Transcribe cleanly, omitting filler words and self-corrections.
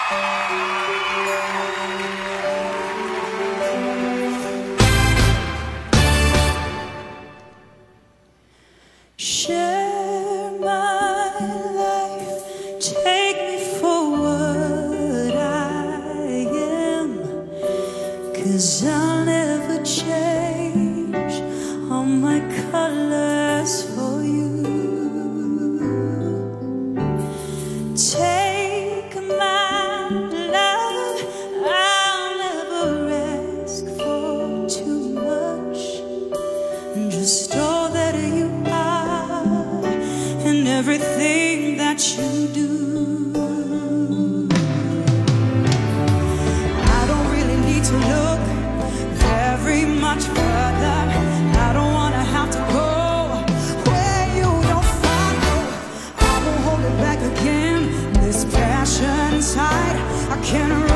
Share my life, take me for what I am, 'cause I'll never change all my colors for you. Take my love, I'll never ask for too much, just all that you are and everything that you do. I don't really need to look very much further. I don't wanna have to go where you don't follow. I won't hold it back again. This passion inside, I can't